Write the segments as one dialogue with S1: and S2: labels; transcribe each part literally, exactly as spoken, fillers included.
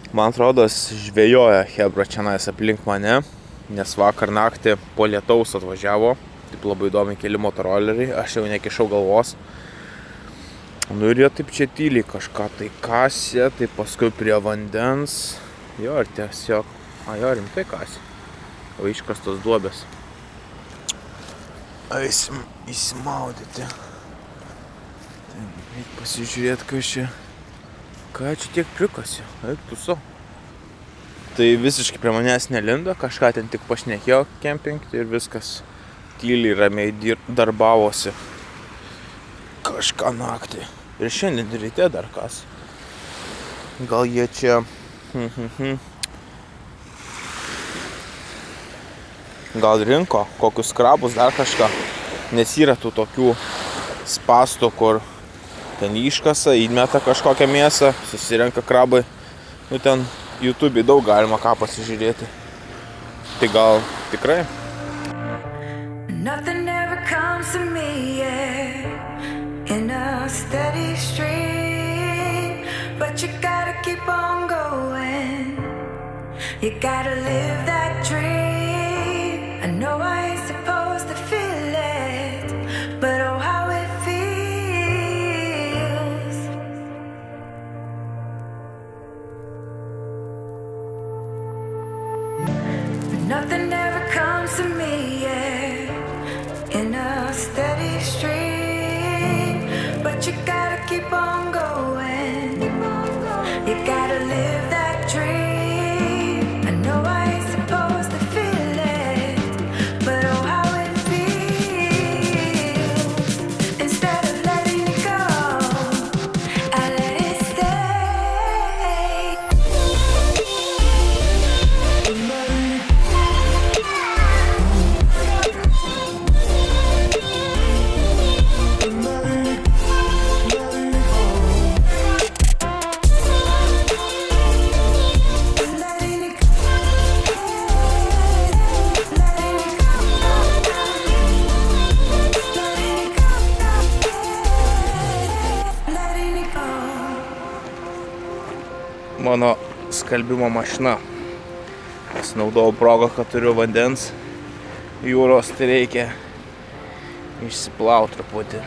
S1: Man atrodo, žvejoja hebra čianais aplink mane, nes vakar naktį po lietaus atvažiavo. Taip labai įdomi keli motoroleriai, aš jau nekišau galvos. Nu ir jie taip čia tyliai kažką tai kasė, tai paskui prie vandens. Jo, ir tiesiog, a jo, rimtai kasė. O iškastos duobės. Eisim įsimaudyti. Taip, reik pasižiūrėti, kas čia. Ką čia tiek prikasi? Eik tu so. Tai visiškai prie manęs nelindo, kažką ten tik pašnekėjo kempingti ir viskas tyliai ramiai darbavosi. Kažką naktį. Ir šiandien ryte dar kas. Gal jie čia... Gal rinko kokius krabus, dar kažką. Nes yra tų tokių spastų, kur ten iškasa, įmeta kažkokią mėsą, susirenka krabai. Nu ten YouTube'ai daug galima ką pasižiūrėti. Tai gal tikrai? Nothing ever comes to me, yeah, in a steady stream. But you gotta keep on going. You gotta live that dream. I know I ain't supposed to feel it, but oh how it feels. Nothing ever comes to me, yeah, in a steady stream. But you gotta keep on going. You gotta live that dream. I know I ain't supposed to feel it, but oh how it feels. Instead of letting it go, I let it stay. Mano skalbimo mašina. Pasinaudojau progą, kad turiu vandens jūros, tai reikia išsiplauti truputį.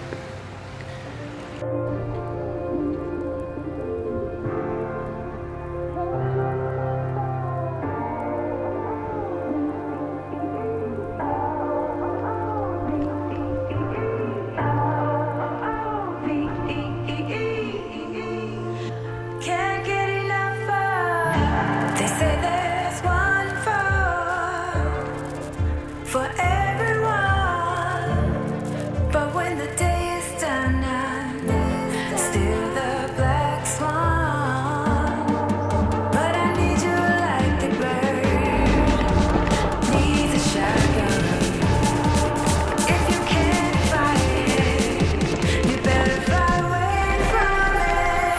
S1: For everyone, but when the day is done, I'm still the black swan. But I need you like the bird needs a shotgun. If you can't fight it, you better fly away from it.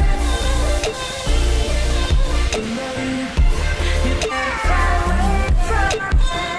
S1: You better fly away from it.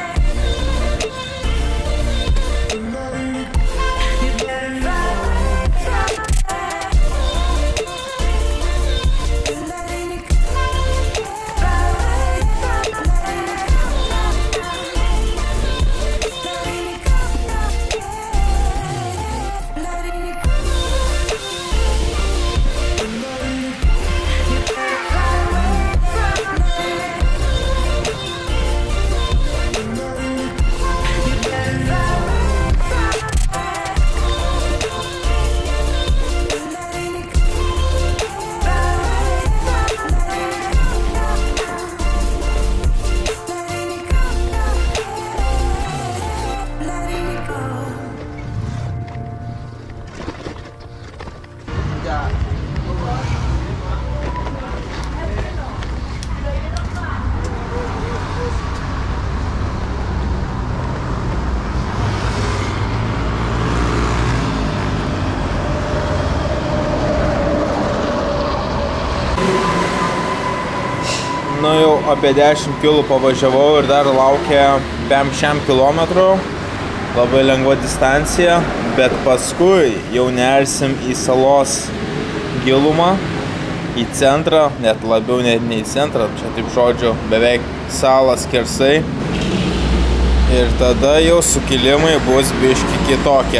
S1: Nu jau apie dešimt kilų pavažiavau ir dar laukia bent šem kilometrų. Labai lengva distancija, bet paskui jau nersim į salos gilumą. į centrą, net labiau ne, ne į centrą, čia taip žodžiu, beveik salas skersai. Ir tada jau sukilimai bus biški kitokie.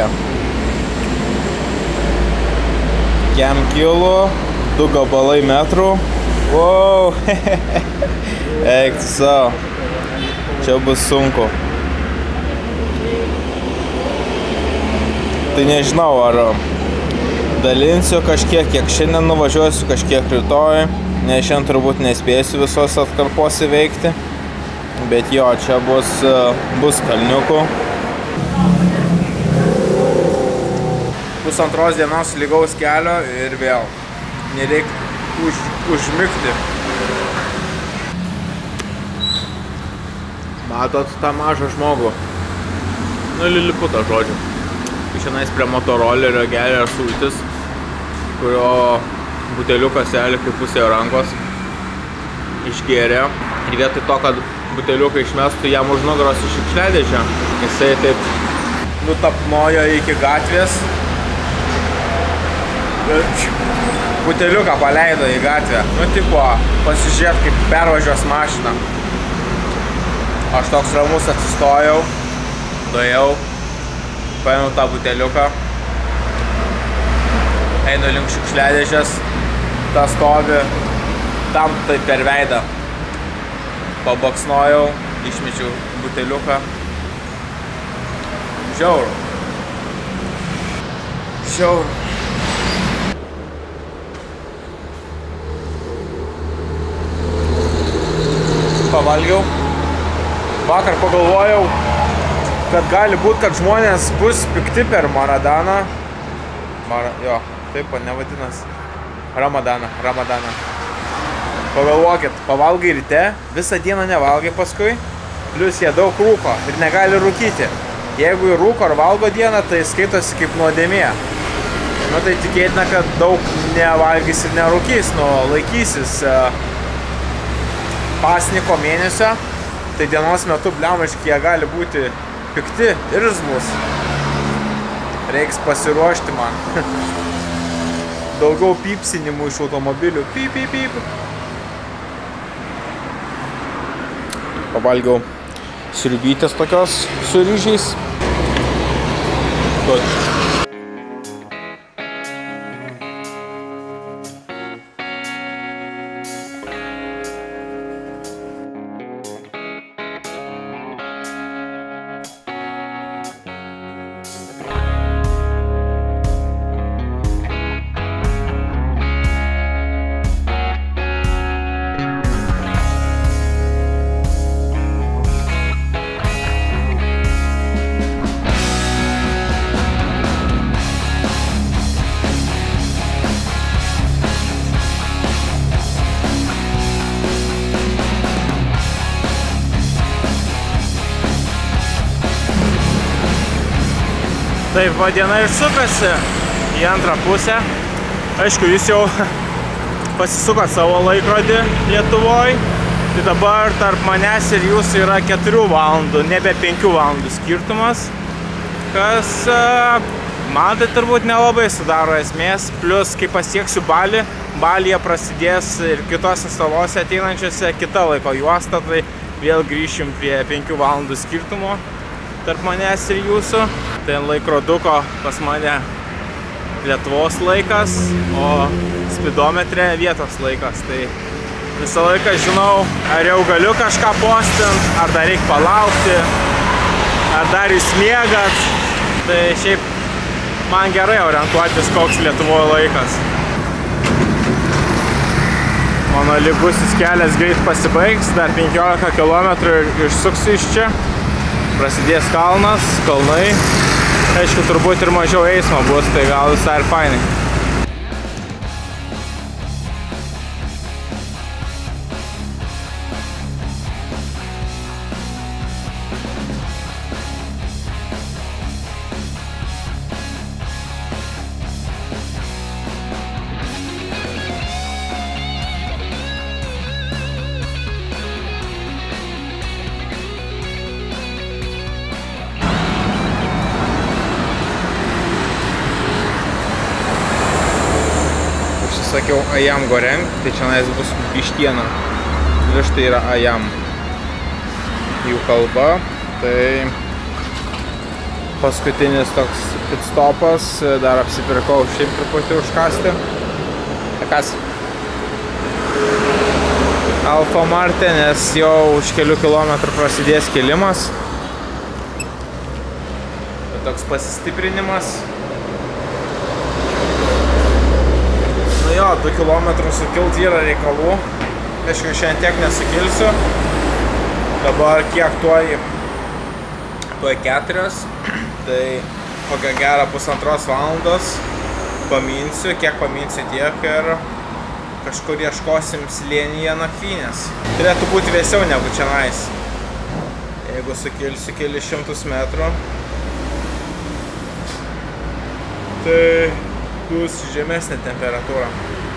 S1: Kem kilų, du gabalai metrų. Wow, eik tu savo. Čia bus sunku. Tai nežinau, ar dalinsiu kažkiek, kiek šiandien nuvažiuosiu, kažkiek rytoj. Nes šiandien turbūt nespėsiu visos atkarpos įveikti. Bet jo, čia bus, bus kalniukų. Pusantros dienos lygaus kelio ir vėl nereik už, užmigti. Matot tą mažą žmogų? Nu, liliputą žodžiu. Šiandien prie motorolerio geria sultis, kurio buteliukas elė kaip pusė rankos išgėrė. Ir vietoj to, kad buteliuką išmestų jam už nugaros iš šiukšliadėžę, jisai taip nutapnojo iki gatvės. Buteliuką paleido į gatvę. Nu, tipo, pasižiūrėt, kaip pervažiuos mašiną. Aš toks ramus atsistojau, nuėjau, paėmiau tą buteliuką, einu link šiukšliadėžės, tą stovi, tam tai per veidą. Pabaksnojau, išmečiau buteliuką. Žiauru. Žiauru. Pavalgiau. Vakar pagalvojau, kad gali būt, kad žmonės bus pikti per Maradaną. Mara, jo, taip, nevadinas. Ramadaną, Ramadaną. Pagalvokit, pavalgai ryte, visą dieną nevalgai paskui, plius jie daug rūko ir negali rūkyti. Jeigu ir rūko ar valgo dieną, tai skaitosi kaip nuodėmė. Nu, tai tikėtina, kad daug nevalgys ir nerūkys, nu, laikysis pasniko mėnesio, tai dienos metu bliamaškai jie gali būti pikti ir irzlus. Reiks pasiruošti man. Daugiau pypsinimų iš automobilių. Pyp, pyp, pyp. Pavalgiau sriubytės tokios su ryžiais. Tuo. Taip, va diena ir sukasi į antrą pusę. Aišku, jūs jau pasisukot savo laikrodį Lietuvoj. Tai dabar tarp manęs ir jūsų yra keturių valandų, nebe penkių valandų skirtumas. Kas man tai turbūt nelabai sudaro esmės. Plius, kai pasieksiu Balį, Balyje prasidės ir kitose salose ateinančiose kita laiko juosta. Tai vėl grįšim prie penkių valandų skirtumo tarp manęs ir jūsų. Tai laikroduko pas mane Lietuvos laikas, o spidometre vietos laikas. Tai visą laiką žinau, ar jau galiu kažką postint, ar dar reikia palaukti, ar dar jūs miegat. Tai šiaip man gerai orientuotis, koks Lietuvoje laikas. Mano lygusis kelias greit pasibaigs, dar penkiolika kilometrų ir išsuksiu iš čia. Prasidės kalnas, kalnai. Aišku, turbūt ir mažiau eismo bus, tai gal visai ir fainai. sakiau ayam goreng, tai čia bus vištiena. Virš tai yra ayam. Jų kalba. Tai paskutinis toks pitstopas. Dar apsipirkau šiaip truputį užkasti. Kas? Alfa Marte, nes jau už kelių kilometrų prasidės kilimas. Toks pasistiprinimas. Nu jo, du kilometrus sukilt yra reikalų. Aišku, šiandien tiek nesukilsiu. Dabar kiek tuoj, tuoj keturios. Tai kokią gerą pusantros valandos paminsiu, kiek paminsiu tiek ir kažkur ieškosim slėnyje nakvynės. Turėtų būti vėsiau negu čianais. Jeigu sukilsiu kelis šimtus metrų, tai bus žemesnė temperatūra.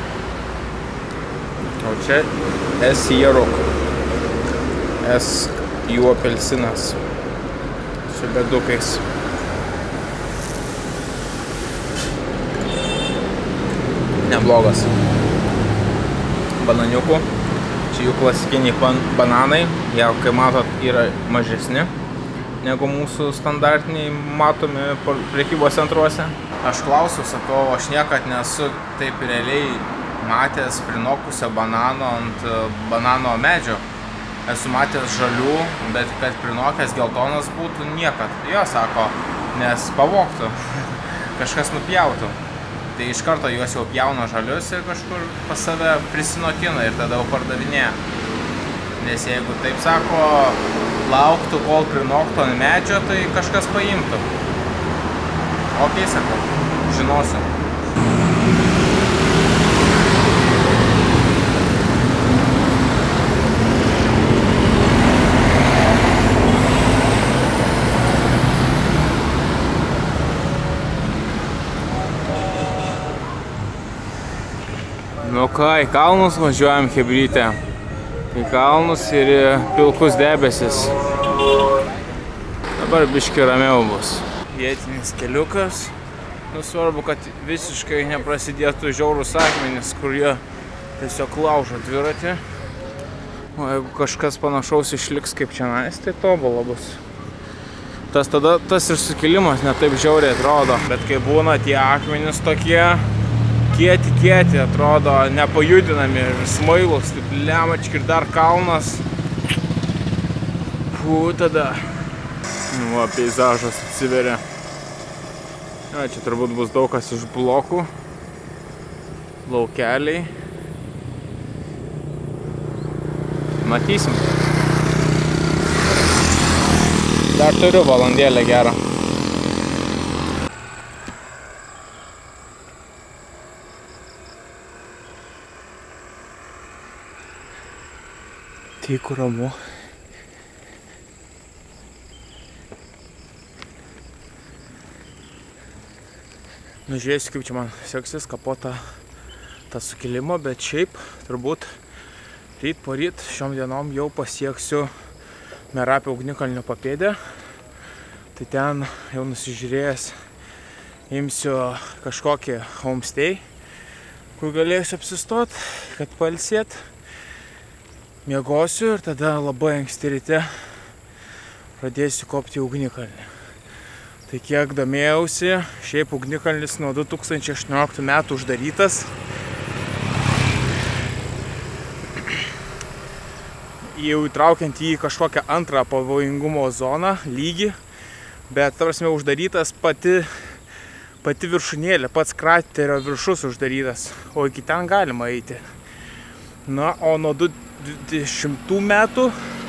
S1: O čia S Jeruk. S jų apelsinas. Su bedukais. Neblogas. Bananiukų. Čia jų klasikiniai bananai. Jie, kai matot, yra mažesni negu mūsų standartiniai matomi prekybos centruose. Aš klausiu, sakau, aš niekad nesu taip realiai matęs prinokusio banano ant banano medžio. Esu matęs žalių, bet kad prinokęs geltonas būtų niekad. Jo, sako, nes pavogtų. Kažkas nupjautų. Tai iš karto juos jau pjauna žalius ir kažkur pas save prisinokina ir tada jau pardavinėja. Nes jeigu taip sako, lauktų, kol prinoktų ant medžio, tai kažkas paimtų. Ok, sakau, žinosiu. Nu ką, į kalnus važiuojam chebrytę. Į kalnus ir į pilkus debesis. Dabar biški ramiau bus. Vietinis keliukas. Nu svarbu, kad visiškai neprasidėtų žiaurūs akmenys, kur jie tiesiog laužo dviratį. O jeigu kažkas panašaus išliks kaip čianais, tai tobula bus. Tas tada, tas ir sukilimas netaip žiauriai atrodo. Bet kai būna tie akmenys tokie, kieti, kieti, atrodo, nepajudinami ir smailus, taip lemački ir dar kalnas. Fū, tada. Va, peizažas atsiveria. Ja, čia turbūt bus daug kas iš blokų. Laukeliai. Matysim. Dar turiu valandėlę gerą. Tyku ramu. Nu, žiūrėsiu, kaip čia man seksis kapota tą sukilimą, bet šiaip turbūt ryt po ryt šiom dienom jau pasieksiu Merapio ugnikalnio papėdę. Tai ten jau nusižiūrėjęs imsiu kažkokį homestay, kur galėsiu apsistot, kad pailsėt. Miegosiu ir tada labai anksti ryte pradėsiu kopti į ugnikalnį. Tai kiek domėjausi, šiaip ugnikalnis nuo du tūkstančiai aštuonioliktų metų uždarytas. Jau įtraukiant į kažkokią antrą pavojingumo zoną, lygį, bet tarsi uždarytas pati, pati viršūnėlė, pats kraterio viršus uždarytas, o iki ten galima eiti. Na, o nuo dvidešimtų metų,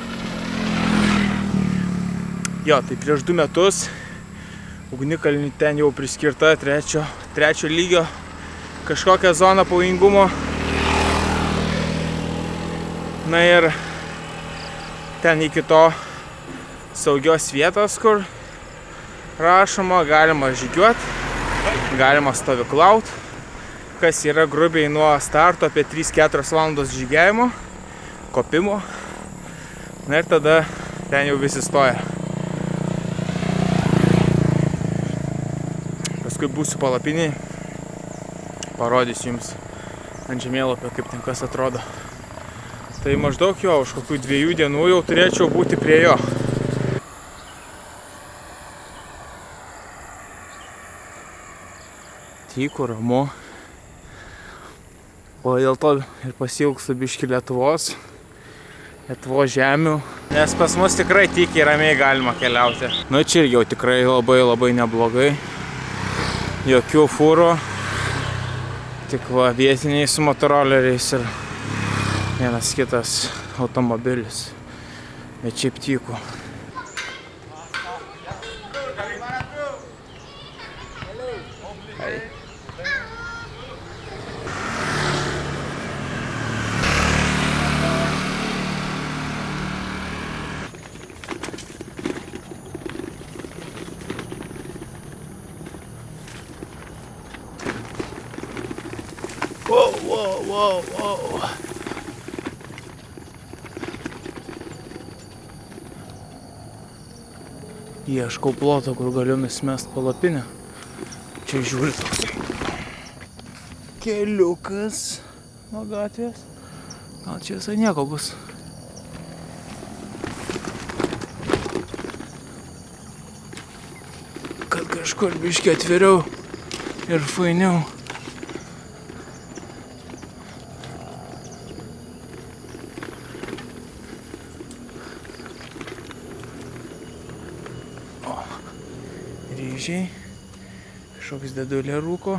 S1: jo, tai prieš du metus, ugnikalniui ten jau priskirta trečio, trečio lygio kažkokią zoną pavojingumo. Na ir ten iki to saugios vietos, kur rašoma, galima žygiuoti, galima stovyklaut, kas yra grubiai nuo starto apie tris keturias valandos žygiavimo, kopimo. Na ir tada ten jau visi stoja. Paskui būsiu palapiniai, parodysiu jums
S2: ant žemėlapio, kaip ten kas atrodo. Tai maždaug jo, už kokių dviejų dienų jau turėčiau būti prie jo. Tyku, ramu. O dėl to ir pasiilgstu biškį Lietuvos, Lietuvos žemių. Nes pas mus tikrai tykiai ramiai galima keliauti. Nu čia jau tikrai labai labai neblogai. Jokių fūrų. Tik va vietiniai su motoroleriais ir vienas kitas automobilis. Bet šiaip tyku. Wow, wow, wow, wow. Ieškau ploto, kur galiu nusimest palapinę. Čia žiūri toks keliukas nuo gatvės. Gal čia visai nieko bus. Kad kažkur biškį atviriau ir fainiau. Ryžiai, kažkoks dedulė rūko.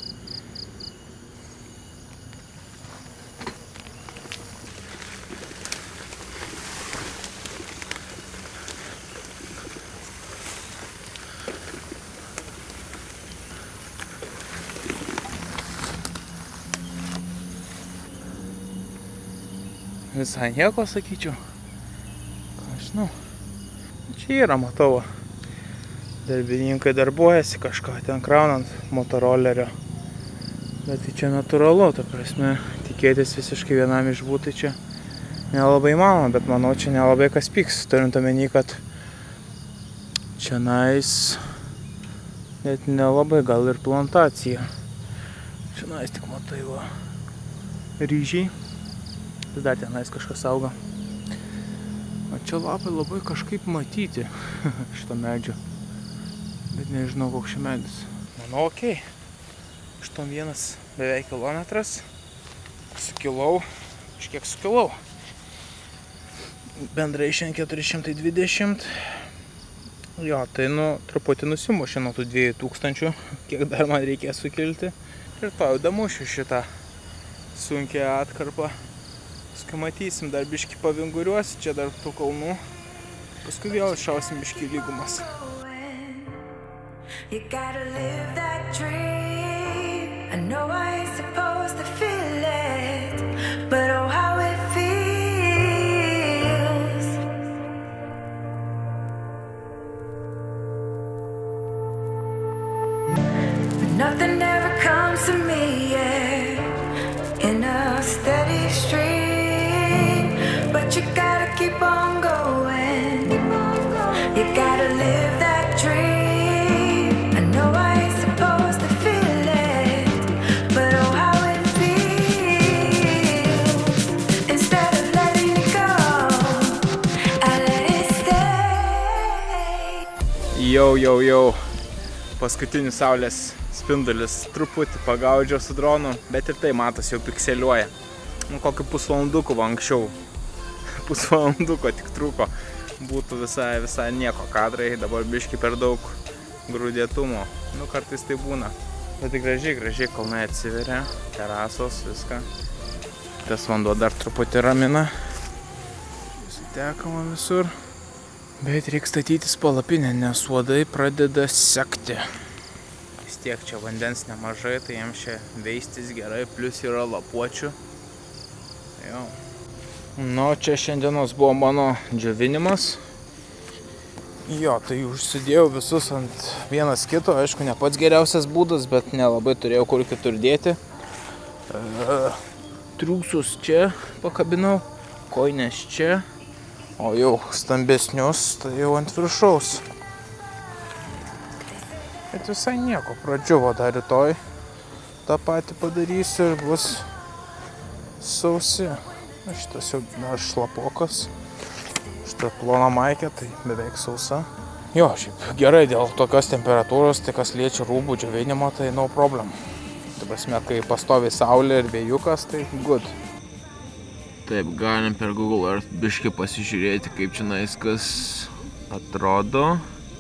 S2: Visai nieko, sakyčiau. Ką žinau. Čia yra, matau. Darbininkai darbuojasi kažką ten kraunant motorolerio. Bet tai čia natūralu, ta prasme, tikėtis visiškai vienam išbūti čia nelabai įmanoma, bet manau, čia nelabai kas pyks, turint omeny, kad čia nais net nelabai gal ir plantacija. Čia nais tik matai va ryžiai, tai dar tenais kažkas auga. O čia lapai labai kažkaip matyti šito medžio. Bet nežinau, koks čia medis. Manau, okei. aštuoniasdešimt vienas beveik kilometras. Sukilau. Kažkiek sukilau. Bendrai šiandien keturi šimtai dvidešimt. Jo, tai nu, truputį nusimušė nuo tų dviejų tūkstančių, kiek dar man reikės sukilti. Ir to jau damušiu šitą sunkią atkarpą. Paskui matysim, dar biškį pavinguriuosi, čia dar tų kalnų. Paskui vėl šausim biškį lygumas.
S3: You gotta live that dream. I know I ain't supposed to feel it, but oh how it feels. But nothing ever comes to me, yeah, in a steady stream. But you gotta keep on going. You gotta live that dream.
S2: Jau, jau, jau. Paskutinis saulės spindulis truputį pagaudžiau su dronu, bet ir tai matos jau pikseliuoja. Nu, kokį pusvalanduko anksčiau. Pusvalanduko tik trūko. Būtų visai, visai nieko kadrai, dabar biški per daug grūdėtumo. Nu, kartais tai būna. Bet gražiai, gražiai kalnai atsiveria, terasos, viską. Tas vanduo dar truputį ramina. Sutekama visur. Bet reikia statytis palapinę, nes uodai pradeda sekti. Vis tiek čia vandens nemažai, tai jiems čia veistis gerai, plus yra lapuočių. Jau. Nu, čia šiandienos buvo mano džiovinimas. Jo, tai užsidėjau visus ant vienas kito, aišku, ne pats geriausias būdas, bet nelabai turėjau kur kitur dėti. E, triūsus čia pakabinau, koinės čia. O jau stambesnius, tai jau ant viršaus. Bet visai nieko, pradžiuvo dar rytoj. tą patį padarysiu ir bus sausi. Šitas jau dar šlapokas. Šitą ploną maikę, tai beveik sausa. Jo, šiaip gerai dėl tokios temperatūros, tai kas liečia rūbų džiovinimo, tai no problem. Tai prasme, kai pastovi saulė ir vėjukas, tai good.
S1: Taip, galim per Google Earth biškai pasižiūrėti, kaip čionais kas atrodo.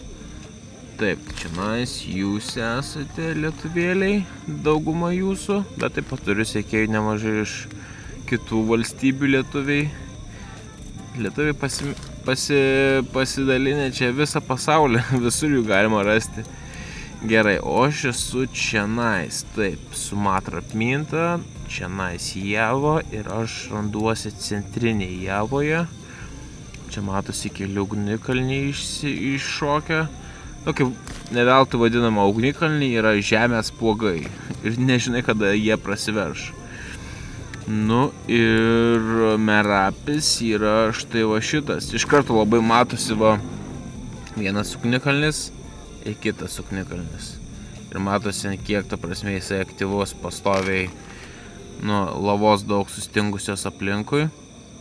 S1: Taip, čionais jūs esate lietuvėliai, dauguma jūsų, bet taip pat turiu sekėjų nemažai iš kitų valstybių lietuviai. Lietuviai pasi, pasi, pasidalinę čia visą pasaulį, visur jų galima rasti. Gerai, o aš esu čionais, taip, Sumatra apminta, čionais Java ir aš randuosi centrinėje Javoje. Čia matosi keli ugnikalniai iššokę. Tokia neveltui vadinama ugnikalniai yra žemės spuogai ir nežinai, kada jie prasiverš. Nu ir Merapis yra štai va šitas. Iš karto labai matosi va vienas ugnikalnis ir kitas ugnikalnis. Ir matosi, kiek ta prasme jisai aktyvus, pastoviai, nu, lavos daug sustingusios aplinkui.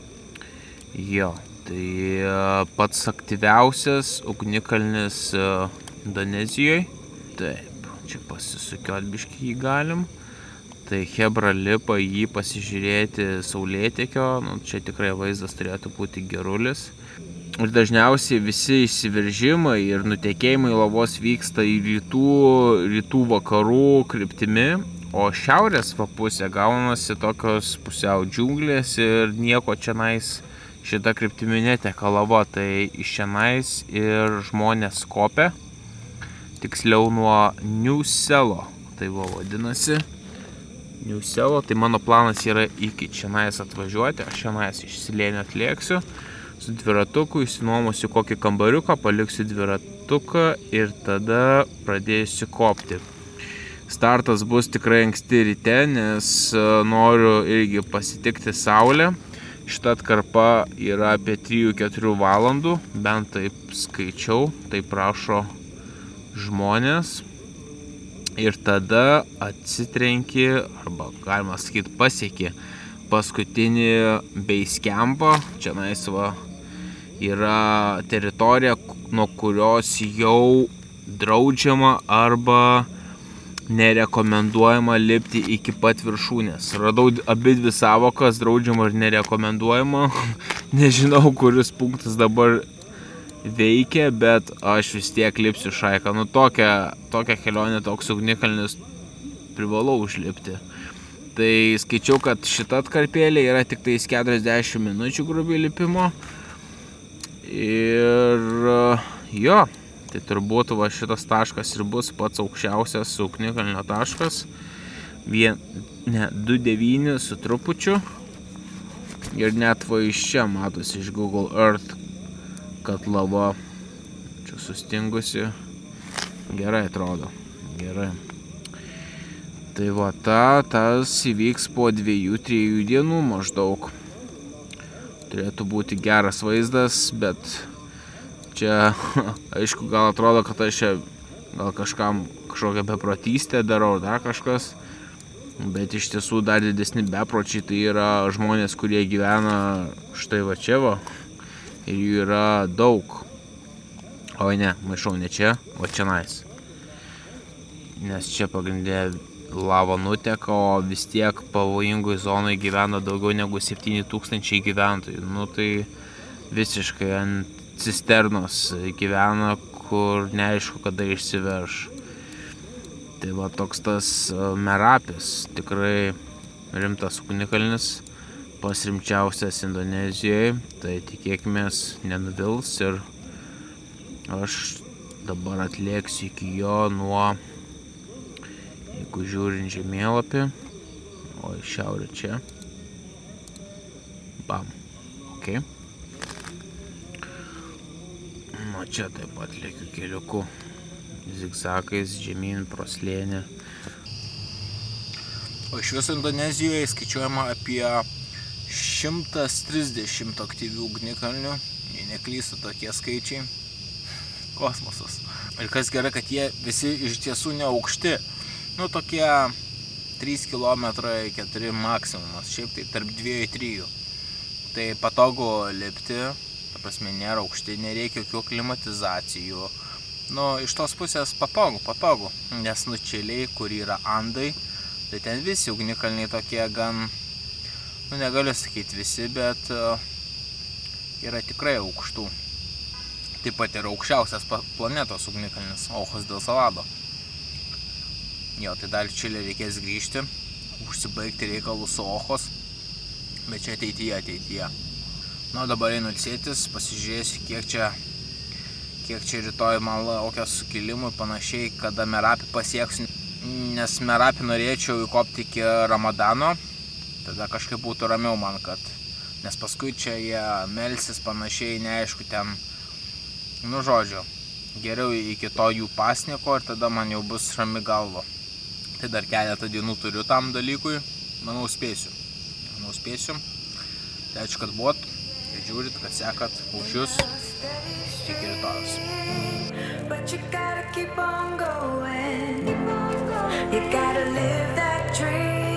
S1: Jo, tai pats aktyviausias ugnikalnis Indonezijoje. Taip, čia pasisukiot biškį jį galim. Tai Hebra lipa jį pasižiūrėti saulėtekio, nu, čia tikrai vaizdas turėtų būti gerulis. Ir dažniausiai visi išsiveržimai ir nutekėjimai lavos vyksta į rytų, rytų vakarų kryptimi, o šiaurės va pusė gaunasi tokios pusiau džiunglės ir nieko čionais šita kryptimi neteka lava, tai iš čionais ir žmonės kopia, tiksliau nuo Niuselo, tai va vadinasi. Niuselo, tai mano planas yra iki čionais atvažiuoti, aš čionais iš slėnio atlėksiu su dviratuku, išsinuomosiu kokį kambariuką, paliksiu dviratuką ir tada pradėsiu kopti. Startas bus tikrai anksti ryte, nes noriu irgi pasitikti saulę. Šita atkarpa yra apie trijų keturių valandų, bent taip skaičiau, taip prašo žmonės. Ir tada atsitrenki, arba galima sakyti pasieki, paskutinį base campą. Čionais va yra teritorija, nuo kurios jau draudžiama arba nerekomenduojama lipti iki pat viršūnės. Radau abi dvi savokas, draudžiama ir nerekomenduojama. Nežinau, kuris punktas dabar veikia, bet aš vis tiek lipsiu šaiką. Nu, tokia, tokia kelionė, toks ugnikalnis privalau užlipti. Tai skaičiau, kad šita atkarpėlė yra tik tais keturiasdešimt minučių grubiai lipimo. Ir jo, tai turbūt va šitas taškas ir bus pats aukščiausias ugnikalnio taškas. Vien, ne, du devyni su trupučiu. Ir net va iš čia matosi iš Google Earth, kad lava čia sustingusi. Gerai atrodo, gerai. Tai va, ta, tas įvyks po dviejų trijų dienų maždaug. Turėtų būti geras vaizdas, bet čia, aišku, gal atrodo, kad aš čia gal kažkam kažkokią beprotystę darau, dar kažkas. Bet iš tiesų dar didesni bepročiai tai yra žmonės, kurie gyvena štai va čia va. Ir jų yra daug. O ne, maišau ne čia, o čianais. Nes čia pagrindė lava nuteka, o vis tiek pavojingoj zonai gyvena daugiau negu septyni tūkstančiai gyventojų. Nu tai visiškai ant cisternos gyvena, kur neaišku, kada išsiverš. Tai va toks tas Merapis, tikrai rimtas ugnikalnis, pats rimčiausias Indonezijoje. Tai tikėkimės nenuvils ir aš dabar atlėksiu iki jo nuo, jeigu žiūrint žemėlapį, o į šiaurę čia. Bam. Ok. Nu, čia taip pat lėkiu keliuku. Zigzagais žemyn pro slėnį. O iš viso Indonezijoje skaičiuojama apie šimtas trisdešimt aktyvių ugnikalnių. Jei neklystu, tokie skaičiai. Kosmosas. Ir kas gerai, kad jie visi iš tiesų neaukšti. Nu, tokie trys kilometrai, keturi maksimumas, šiaip tai tarp dviejų trijų. Tai patogu lipti, ta prasme nėra aukšti, nereikia jokių klimatizacijų. Nu, iš tos pusės patogu, patogu, nes nučiliai, kur yra Andai, tai ten visi ugnikalniai tokie gan, nu negaliu sakyti visi, bet uh, yra tikrai aukštų. Taip pat yra aukščiausias planetos ugnikalnis, Ojos del Salado. Jo, tai dar Čilė reikės grįžti, užsibaigti reikalų su Ojos, bet čia ateityje, ateityje. Nu, dabar einu ilsėtis, pasižiūrėsiu, kiek čia kiek čia rytoj man laukia sukilimų, panašiai, kada Merapį pasieksiu, nes Merapį norėčiau įkopti iki Ramadano, tada kažkaip būtų ramiau man, kad, nes paskui čia jie melsis panašiai, neaišku, ten, nu žodžiu, geriau iki to jų pasniko ir tada man jau bus rami galva. Tai dar keletą dienų turiu tam dalykui, manau spėsiu, manau spėsiu, tai ačiū, kad buvot, kad žiūrit, kad sekat už jūs. Iki rytojus. But you gotta keep on going. You gotta live that dream.